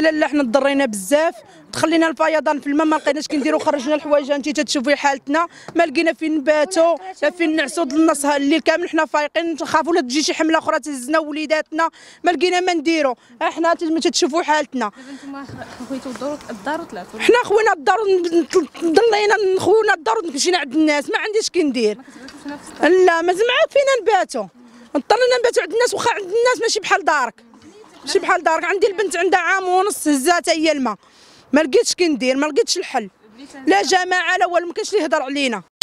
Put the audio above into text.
لا حنا ضرينا بزاف، دخلينا الفيضان في الماء ما لقيناش كنديروا، خرجنا الحوايج انت تشوفي حالتنا، ما لقينا فين نباتوا لا فين نعسوا النص الليل كامل حنا فايقين، نخافوا لا تجي شي حمله اخرى تهزنا وليداتنا، ما لقينا ما نديروا، حنا تشوفوا حالتنا. دابا نتوما خويتوا الدار وطلعتوا؟ حنا خوينا الدار ضلينا خوينا الدار ومشينا عند الناس، ما عنديش كندير. ما كتباتوش نفس الدار؟ لا ما زعما فينا نباتوا، اضطرينا نباتوا عند الناس، واخا عند الناس ماشي بحال دارك، ماشي بحال دارك. عندي البنت عندها عام ونص هزاتها هي الماء، ما لقيتش كندير، ما لقيتش الحل، لا جماعه لا والو، ما كاينش اللي يهضر علينا.